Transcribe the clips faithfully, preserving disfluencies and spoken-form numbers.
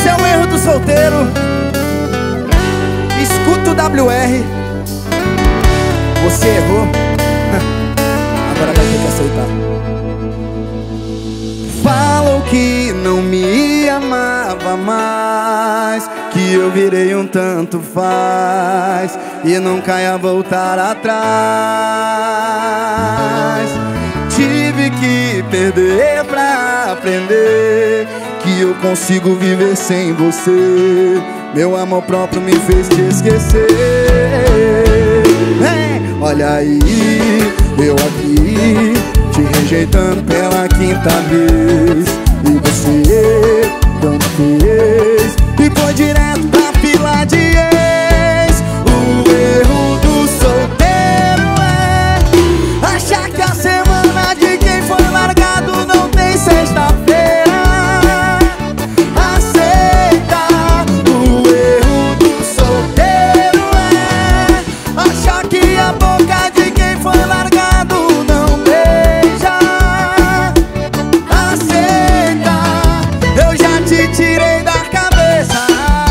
Esse é o erro do solteiro. Escuta o W R. Você errou. Agora vai ter que aceitar. Falou que não me amava mais, que eu virei um tanto faz e nunca ia voltar atrás. Tive que perder pra aprender que eu consigo viver sem você. Meu amor próprio me fez te esquecer. Vem, olha aí, eu aqui te rejeitando pela quinta vez. E você tanto fez e foi direto pra fila de ex. O erro do solteiro é achar que a semana de quem foi largado não tem sexta-feira. Aceita. O erro do solteiro é achar que a boca de quem foi largado não beija. Aceita. Eu já te tirei da cabeça.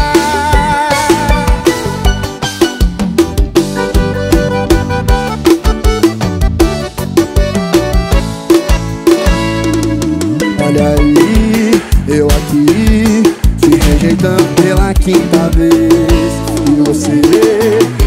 Olha aí, eu aqui te rejeitando pela quinta vez. E você